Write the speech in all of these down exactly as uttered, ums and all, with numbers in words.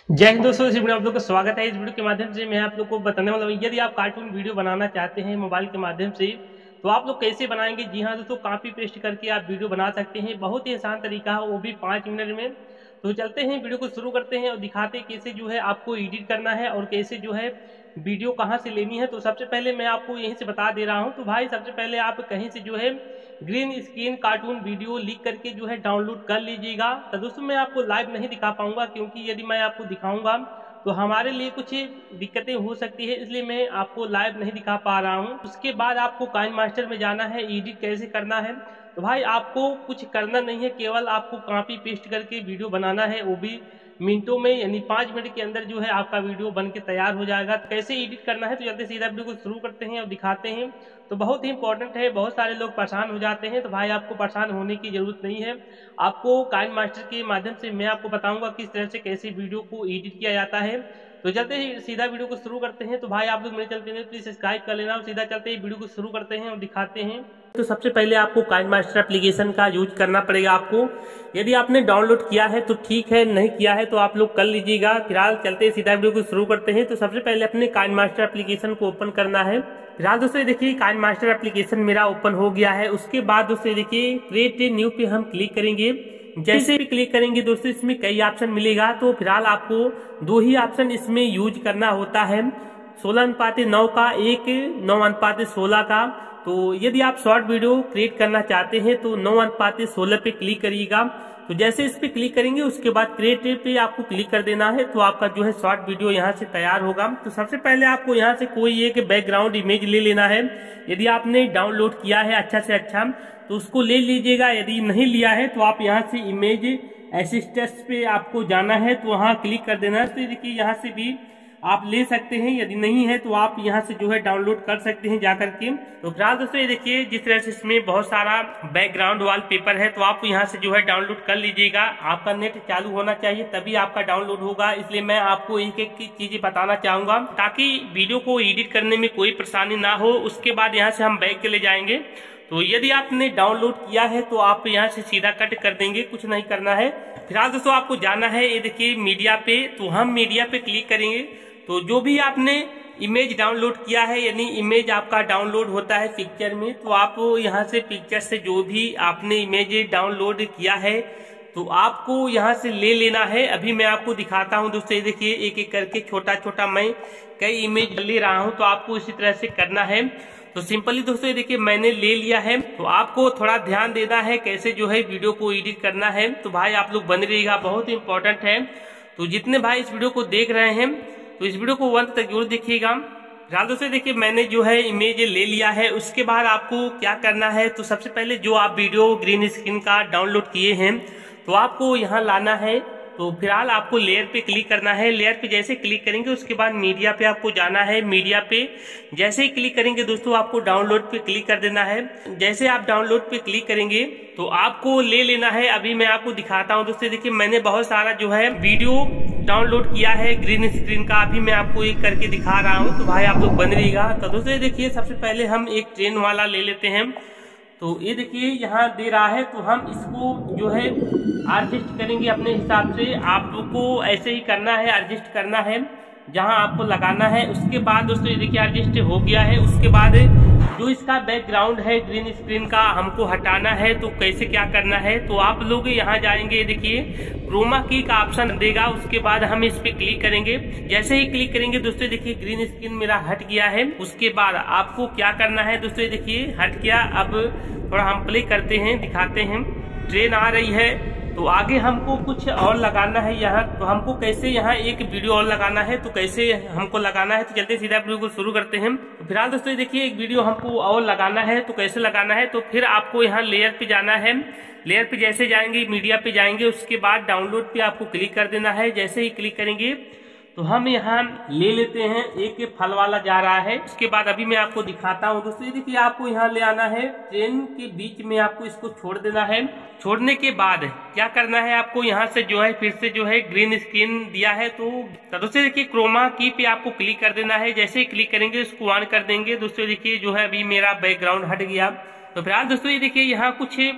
जय हिंद दोस्तों, इस वीडियो में आप लोग का स्वागत है। इस वीडियो के माध्यम से मैं आप लोग को बताने वाला हूँ, यदि आप कार्टून वीडियो बनाना चाहते हैं मोबाइल के माध्यम से तो आप लोग कैसे बनाएंगे। जी हाँ दोस्तों, कॉपी पेस्ट करके आप वीडियो बना सकते हैं। बहुत ही आसान तरीका है, वो भी पाँच मिनट में। तो चलते हैं, वीडियो को शुरू करते हैं और दिखाते हैं कैसे जो है आपको एडिट करना है और कैसे जो है वीडियो कहाँ से लेनी है। तो सबसे पहले मैं आपको यहीं से बता दे रहा हूँ। तो भाई सबसे पहले आप कहीं से जो है ग्रीन स्क्रीन कार्टून वीडियो लिख करके जो है डाउनलोड कर लीजिएगा। तो दोस्तों मैं आपको लाइव नहीं दिखा पाऊंगा, क्योंकि यदि मैं आपको दिखाऊंगा तो हमारे लिए कुछ दिक्कतें हो सकती है, इसलिए मैं आपको लाइव नहीं दिखा पा रहा हूँ। उसके बाद आपको काइन मास्टर में जाना है, एडिट कैसे करना है। तो भाई आपको कुछ करना नहीं है, केवल आपको कॉपी पेस्ट करके वीडियो बनाना है, वो भी मिनटों में, यानी पाँच मिनट के अंदर जो है आपका वीडियो बन के तैयार हो जाएगा। कैसे एडिट करना है तो जल्दी सीधा वीडियो को शुरू करते हैं और दिखाते हैं। तो बहुत ही इंपॉर्टेंट है, बहुत सारे लोग परेशान हो जाते हैं, तो भाई आपको परेशान होने की जरूरत नहीं है। आपको काइन मास्टर के माध्यम से मैं आपको बताऊंगा किस तरह से कैसे वीडियो को एडिट किया जाता है। तो चलते ही सीधा वीडियो को शुरू करते हैं। तो भाई आप लोग मेरे चैनल पे प्लीज सब्सक्राइब कर लेना और सीधा चलते ही वीडियो को शुरू करते हैं और दिखाते हैं। तो सबसे पहले आपको काइन मास्टर एप्लीकेशन का यूज करना पड़ेगा आपको। यदि आपने डाउनलोड किया है तो ठीक है, नहीं किया है तो आप लोग कर लीजिएगा। फिलहाल चलते ही सीधा वीडियो को शुरू करते हैं। तो सबसे पहले अपने काइन मास्टर एप्लीकेशन को ओपन करना है। फिलहाल दोस्तों देखिए काइन मास्टर एप्लीकेशन मेरा ओपन हो गया है। उसके बाद दोस्तों देखिए क्रिएट न्यू पे हम क्लिक करेंगे। जैसे भी क्लिक करेंगे दोस्तों इसमें कई ऑप्शन मिलेगा। तो फिलहाल आपको दो ही ऑप्शन इसमें यूज करना होता है, सोलह अनुपात नौ का, एक नौ अनुपात सोलह का। तो यदि आप शॉर्ट वीडियो क्रिएट करना चाहते हैं तो नौ अनुपात सोलह पे क्लिक करिएगा। तो जैसे इस पे क्लिक करेंगे उसके बाद क्रिएट पे आपको क्लिक कर देना है, तो आपका जो है शॉर्ट वीडियो यहाँ से तैयार होगा। तो सबसे पहले आपको यहाँ से कोई एक बैकग्राउंड इमेज ले लेना है। यदि आपने डाउनलोड किया है अच्छा से अच्छा तो उसको ले लीजिएगा। यदि नहीं लिया है तो आप यहाँ से इमेज असिस्टेंस पे आपको जाना है, तो वहाँ क्लिक कर देना है। तो देखिए यहाँ से भी आप ले सकते हैं, यदि नहीं है तो आप यहाँ से जो है डाउनलोड कर सकते हैं जाकर के। तो फिलहाल दोस्तों ये देखिए जिस तरह से इसमें बहुत सारा बैकग्राउंड वॉलपेपर है, तो आप यहाँ से जो है डाउनलोड कर लीजिएगा। आपका नेट चालू होना चाहिए तभी आपका डाउनलोड होगा, इसलिए मैं आपको एक एक चीजें बताना चाहूंगा ताकि वीडियो को एडिट करने में कोई परेशानी ना हो। उसके बाद यहाँ से हम बैक के ले जाएंगे। तो यदि आपने डाउनलोड किया है तो आप यहाँ से सीधा कट कर देंगे, कुछ नहीं करना है। फिलहाल दोस्तों आपको जाना है, ये देखिए मीडिया पे, तो हम मीडिया पे क्लिक करेंगे। तो जो भी आपने इमेज डाउनलोड किया है, यानी इमेज आपका डाउनलोड होता है पिक्चर में, तो आप यहाँ से पिक्चर से जो भी आपने इमेज डाउनलोड किया है तो आपको यहाँ से ले लेना है। अभी मैं आपको दिखाता हूँ दोस्तों, ये देखिए एक एक करके छोटा छोटा मैं कई इमेज ले रहा हूँ, तो आपको इसी तरह से करना है। तो सिंपली दोस्तों ये देखिए मैंने ले लिया है। तो आपको थोड़ा ध्यान देना है कैसे जो है वीडियो को एडिट करना है। तो भाई आप लोग बने रहिएगा, बहुत ही इंपॉर्टेंट है। तो जितने भाई इस वीडियो को देख रहे हैं तो इस वीडियो को अंत तक जरूर देखिएगा। फिलहाल दोस्तों देखिए मैंने जो है इमेज ले लिया है। उसके बाद आपको क्या करना है, तो सबसे पहले जो आप वीडियो ग्रीन स्क्रीन का डाउनलोड किए हैं तो आपको यहाँ लाना है। तो फिलहाल आपको लेयर पे क्लिक करना है। लेयर पे जैसे क्लिक करेंगे उसके बाद मीडिया पे आपको जाना है। मीडिया पे जैसे ही क्लिक करेंगे दोस्तों आपको डाउनलोड पे क्लिक कर देना है। जैसे आप डाउनलोड पे क्लिक करेंगे तो आपको ले लेना है। अभी मैं आपको दिखाता हूँ दोस्तों, देखिए मैंने बहुत सारा जो है वीडियो डाउनलोड किया है ग्रीन स्क्रीन का, अभी मैं आपको एक करके दिखा रहा हूँ। तो भाई आप लोग बन रहिएगा। तो दोस्तों देखिए सबसे पहले हम एक ट्रेन वाला ले लेते हैं। तो ये देखिए यहाँ दे रहा है, तो हम इसको जो है एडजस्ट करेंगे अपने हिसाब से। आपको ऐसे ही करना है, एडजस्ट करना है जहाँ आपको लगाना है। उसके बाद दोस्तों ये देखिए एडजस्ट हो गया है। उसके बाद जो इसका बैकग्राउंड है ग्रीन स्क्रीन का हमको हटाना है, तो कैसे क्या करना है, तो आप लोग यहाँ जाएंगे, ये देखिए क्रोमा की का ऑप्शन देगा। उसके बाद हम इस पे क्लिक करेंगे। जैसे ही क्लिक करेंगे दोस्तों देखिए ग्रीन स्क्रीन मेरा हट गया है। उसके बाद आपको क्या करना है दोस्तों, देखिए हट गया। अब थोड़ा हम प्ले करते हैं, दिखाते हैं। ट्रेन आ रही है, तो आगे हमको कुछ और लगाना है यहाँ। तो हमको कैसे यहाँ एक वीडियो और लगाना है, तो कैसे हमको लगाना है, तो चलते सीधा वीडियो को शुरू करते हैं। तो फिलहाल दोस्तों देखिए एक वीडियो हमको और लगाना है, तो कैसे लगाना है, तो फिर आपको यहाँ लेयर पे जाना है। लेयर पे जैसे जाएंगे मीडिया पे जाएंगे, उसके बाद डाउनलोड पे आपको क्लिक कर देना है। जैसे ही क्लिक करेंगे तो हम यहाँ ले लेते हैं, एक फल वाला जा रहा है। उसके बाद अभी मैं आपको दिखाता हूँ दोस्तों, देखिए आपको यहाँ ले आना है, ट्रेन के बीच में आपको इसको छोड़ देना है। छोड़ने के बाद क्या करना है, आपको यहाँ से जो है फिर से जो है ग्रीन स्क्रीन दिया है, तो दोस्तों देखिए क्रोमा की पे आपको क्लिक कर देना है। जैसे ही क्लिक करेंगे उसको ऑन कर देंगे। दोस्तों देखिए जो है अभी मेरा बैकग्राउंड हट गया। तो फिलहाल दोस्तों ये देखिए यहाँ कुछ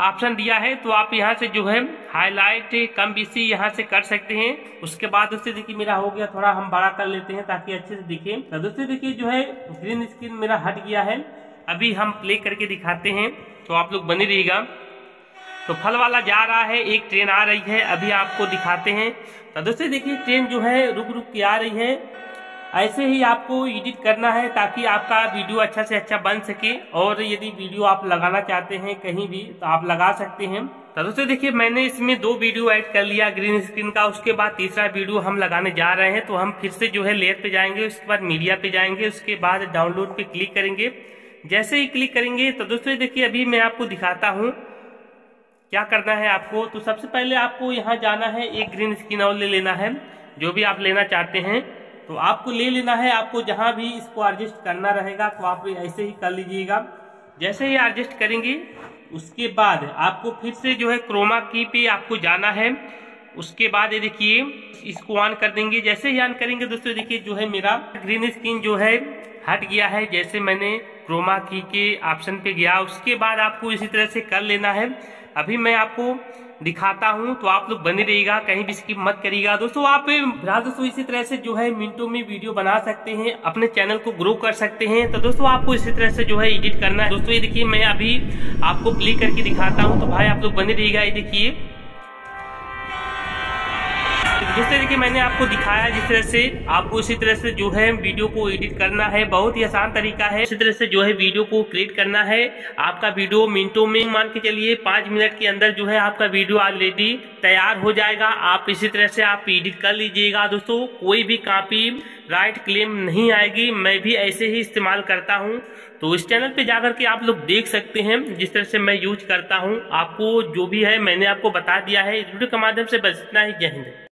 ऑप्शन दिया है, तो आप यहाँ से जो है हाईलाइट कम बेसी यहाँ से कर सकते हैं। उसके बाद दोस्तों देखिए मेरा हो गया, थोड़ा हम बड़ा कर लेते हैं ताकि अच्छे से दिखे। तो दोस्तों देखिए जो है ग्रीन स्क्रीन मेरा हट गया है। अभी हम प्ले करके दिखाते हैं, तो आप लोग बने रहिएगा। तो फल वाला जा रहा है, एक ट्रेन आ रही है, अभी आपको दिखाते हैं। तो दोस्तों देखिए ट्रेन जो है रुक रुक के आ रही है। ऐसे ही आपको एडिट करना है ताकि आपका वीडियो अच्छा से अच्छा बन सके। और यदि वीडियो आप लगाना चाहते हैं कहीं भी तो आप लगा सकते हैं। तो दोस्तों देखिए मैंने इसमें दो वीडियो ऐड कर लिया ग्रीन स्क्रीन का। उसके बाद तीसरा वीडियो हम लगाने जा रहे हैं। तो हम फिर से जो है लेयर पे जाएंगे, उसके बाद मीडिया पे जाएंगे, उसके बाद डाउनलोड पे क्लिक करेंगे। जैसे ही क्लिक करेंगे तो दोस्तों देखिए अभी मैं आपको दिखाता हूँ क्या करना है आपको। तो सबसे पहले आपको यहाँ जाना है, एक ग्रीन स्क्रीन और ले लेना है, जो भी आप लेना चाहते हैं तो आपको ले लेना है। आपको जहां भी इसको एडजस्ट करना रहेगा तो आप ऐसे ही कर लीजिएगा। जैसे ही एडजस्ट करेंगे उसके बाद आपको फिर से जो है क्रोमा की पे आपको जाना है। उसके बाद ये देखिए इसको ऑन कर देंगे। जैसे ही ऑन करेंगे दोस्तों देखिए जो है मेरा ग्रीन स्क्रीन जो है हट गया है। जैसे मैंने क्रोमा की के ऑप्शन पे गया, उसके बाद आपको इसी तरह से कर लेना है। अभी मैं आपको दिखाता हूं, तो आप लोग बने रहिएगा, कहीं भी स्किप मत करिएगा। दोस्तों आप दोस्तों इसी तरह से जो है मिनटों में वीडियो बना सकते हैं, अपने चैनल को ग्रो कर सकते हैं। तो दोस्तों आपको इसी तरह से जो है एडिट करना है। दोस्तों ये देखिए मैं अभी आपको प्ले करके दिखाता हूं, तो भाई आप लोग बने रहिएगा। ये देखिए दोस्तों देखिए मैंने आपको दिखाया जिस तरह से आपको इसी तरह से जो है वीडियो को एडिट करना है। बहुत ही आसान तरीका है, इसी तरह से जो है वीडियो को क्रिएट करना है। आपका वीडियो मिनटों में, मान के चलिए पाँच मिनट के अंदर जो है आपका वीडियो ऑलरेडी तैयार हो जाएगा। आप इसी तरह से आप एडिट कर लीजिएगा। दोस्तों कोई भी कॉपी राइट क्लेम नहीं आएगी, मैं भी ऐसे ही इस्तेमाल करता हूँ। तो इस चैनल पे जाकर के आप लोग देख सकते हैं जिस तरह से मैं यूज करता हूँ। आपको जो भी है मैंने आपको बता दिया है। इस वीडियो के माध्यम से बस इतना ही। जय हिंद।